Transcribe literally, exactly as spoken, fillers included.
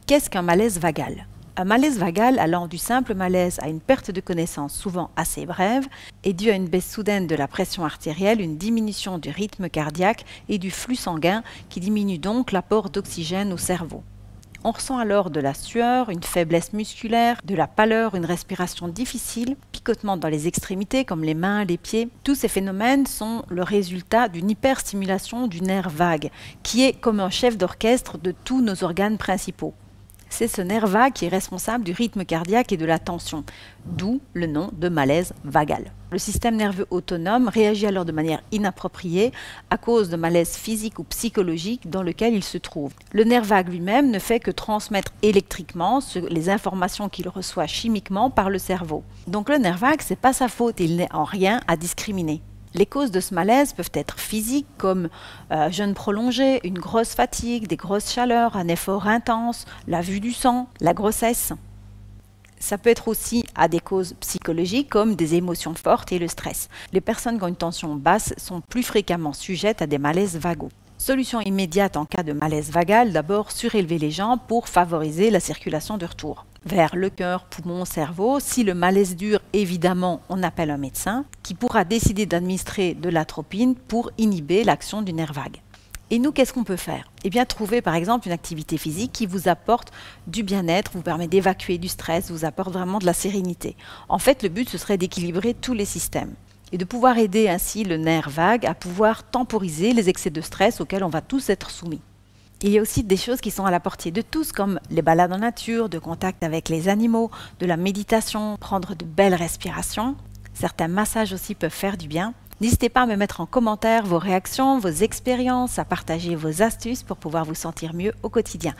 Qu'est-ce qu'un malaise vagal? Un malaise vagal, allant du simple malaise à une perte de connaissance souvent assez brève, est dû à une baisse soudaine de la pression artérielle, une diminution du rythme cardiaque et du flux sanguin qui diminue donc l'apport d'oxygène au cerveau. On ressent alors de la sueur, une faiblesse musculaire, de la pâleur, une respiration difficile, picotement dans les extrémités comme les mains, les pieds. Tous ces phénomènes sont le résultat d'une hyperstimulation du nerf vague, qui est comme un chef d'orchestre de tous nos organes principaux. C'est ce nerf vague qui est responsable du rythme cardiaque et de la tension, d'où le nom de malaise vagal. Le système nerveux autonome réagit alors de manière inappropriée à cause de malaise physique ou psychologique dans lequel il se trouve. Le nerf vague lui-même ne fait que transmettre électriquement les informations qu'il reçoit chimiquement par le cerveau. Donc le nerf vague, c'est pas sa faute, il n'est en rien à discriminer. Les causes de ce malaise peuvent être physiques comme euh, jeûne prolongé, une grosse fatigue, des grosses chaleurs, un effort intense, la vue du sang, la grossesse. Ça peut être aussi à des causes psychologiques comme des émotions fortes et le stress. Les personnes qui ont une tension basse sont plus fréquemment sujettes à des malaises vagaux. Solution immédiate en cas de malaise vagal, d'abord surélever les jambes pour favoriser la circulation de retour vers le cœur, poumon, cerveau. Si le malaise dure, évidemment, on appelle un médecin qui pourra décider d'administrer de l'atropine pour inhiber l'action du nerf vague. Et nous, qu'est-ce qu'on peut faire? Eh bien, trouver par exemple une activité physique qui vous apporte du bien-être, vous permet d'évacuer du stress, vous apporte vraiment de la sérénité. En fait, le but, ce serait d'équilibrer tous les systèmes et de pouvoir aider ainsi le nerf vague à pouvoir temporiser les excès de stress auxquels on va tous être soumis. Il y a aussi des choses qui sont à la portée de tous, comme les balades en nature, de contact avec les animaux, de la méditation, prendre de belles respirations. Certains massages aussi peuvent faire du bien. N'hésitez pas à me mettre en commentaire vos réactions, vos expériences, à partager vos astuces pour pouvoir vous sentir mieux au quotidien.